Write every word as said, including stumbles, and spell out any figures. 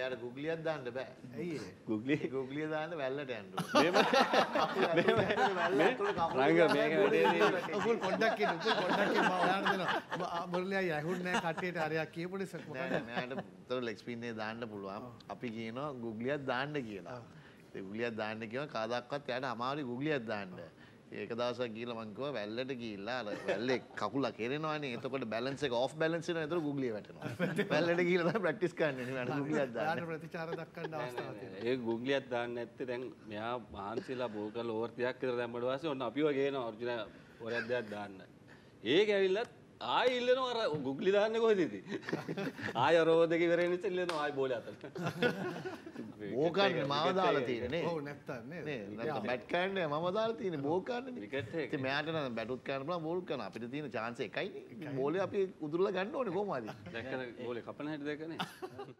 එයාට ගුග්ලියක් දාන්න බෑ. ඇයි ඒ? ගුග්ලි ගුග්ලිය දාන්න වැල්ලට යන්න මේම රංග මේක වැඩේදී උපුල් පොඩ්ඩක් ඉන්න උපුල් පොඩ්ඩක් ඉන්න මම ඔයාලට දෙනවා මුරලි අයියා ඇහුන්නේ නැහැ කට්ටියට අරයා කියපු නිසා නෑ නෑ මෙයාට උතර ලෙග් ස්පින් එක දාන්න පුළුවන්. අපි කියනවා ගුග්ලියක් දාන්න කියලා. ඒ ගුග්ලියක් දාන්න කියනවා කාදාක්වත් එයාට අමාරුයි ගුග්ලියක් දාන්න. ඒක දවසක් ගිහලා මං කිව්වා වැල්ලට ගිහිල්ලා අර වැල්ලේ කකුල කෙරෙනවානේ. එතකොට බැලන්ස් එක ඔෆ් බැලන්ස් වෙනවා. එතකොට ගුග්ලිය වැටෙනවා. වැල්ලට ගිහිල්ලා තමයි ප්‍රැක්ටිස් කරන්නේ. නේ ගුග්ලියක් දාන්න. ඔයාලට ප්‍රතිචාර දක්වන්න අවස්ථාවක් තියෙනවා. ඒ ගුග්ලියක් දාන්න නැත්තේ දැන් මෙයා මහන්සිලා බෝල් කරලා ඕවර් තිහක් විතර දැම්මට පස්සේ ඔන්න අපිව ගේනවා ඔරිජිනල් ඕවරයක් දෙයක් දාන්න. ඒක ඇවිල්ලත් ආයි ඉල්ලනවා අර ගුග්ලි දාන්නේ කොහෙද ඉතින්? ආයි අර ඕවර් දෙක ඉවරෙන්න ඉතින් ඉල්ලනවා ආයි බෝලේ අතට. බෝකන් මාව දාලා තියෙන්නේ නේ. ඔව් නැත්තම් නේද? නේ නැත්නම් බැට් කරන්නේ මම දාලා තියෙන්නේ බෝකන්නේ. විකට් එක. ඉතින් මෙයාට නම් බැටුත් කරන්න පුළුවන් බෝල් කරන්න. අපිට තියෙන chance එකයිනේ. බෝලේ අපි උදුරලා ගන්න ඕනේ කොහොමද? දැක්කද බෝලේ කපන හැටි දැක්කනේ.